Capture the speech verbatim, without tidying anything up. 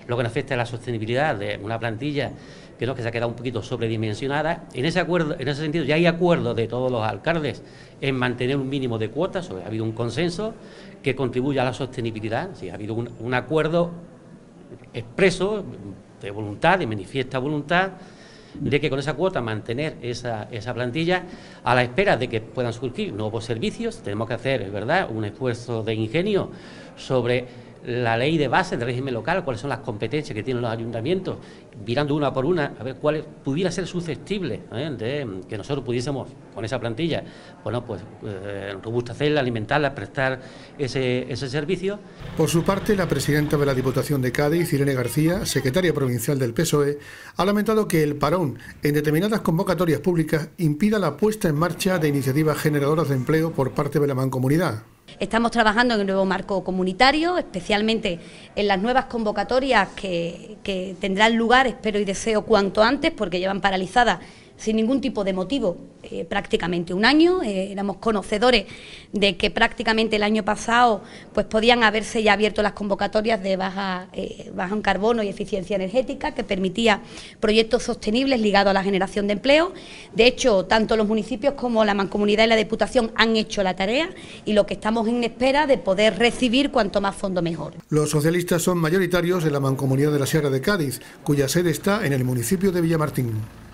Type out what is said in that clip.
lo que nos afecta a la sostenibilidad de una plantilla que no, que se ha quedado un poquito sobredimensionada. En ese acuerdo, en ese sentido, ya hay acuerdo de todos los alcaldes en mantener un mínimo de cuotas, ha habido un consenso que contribuye a la sostenibilidad, sí, ha habido un, un acuerdo expreso de voluntad, de manifiesta voluntad, de que con esa cuota mantener esa, esa plantilla a la espera de que puedan surgir nuevos servicios. Tenemos que hacer, es verdad, un esfuerzo de ingenio sobre la ley de base del régimen local, cuáles son las competencias que tienen los ayuntamientos, mirando una por una, a ver cuál pudiera ser susceptible ¿eh? de que nosotros pudiésemos, con esa plantilla, bueno, pues eh, robustecerla, alimentarla, prestar ese, ese servicio. Por su parte, la presidenta de la Diputación de Cádiz, Irene García, secretaria provincial del P S O E, ha lamentado que el parón en determinadas convocatorias públicas impida la puesta en marcha de iniciativas generadoras de empleo por parte de la Mancomunidad. Estamos trabajando en el nuevo marco comunitario, especialmente en las nuevas convocatorias que, que tendrán lugar, espero y deseo, cuanto antes, porque llevan paralizadas sin ningún tipo de motivo eh, prácticamente un año. Eh, éramos conocedores de que prácticamente el año pasado pues podían haberse ya abierto las convocatorias de baja, eh, baja en carbono y eficiencia energética, que permitía proyectos sostenibles ligados a la generación de empleo. De hecho, tanto los municipios como la Mancomunidad y la Diputación han hecho la tarea, y lo que estamos en espera de poder recibir cuanto más fondo mejor. Los socialistas son mayoritarios en la Mancomunidad de la Sierra de Cádiz, cuya sede está en el municipio de Villamartín.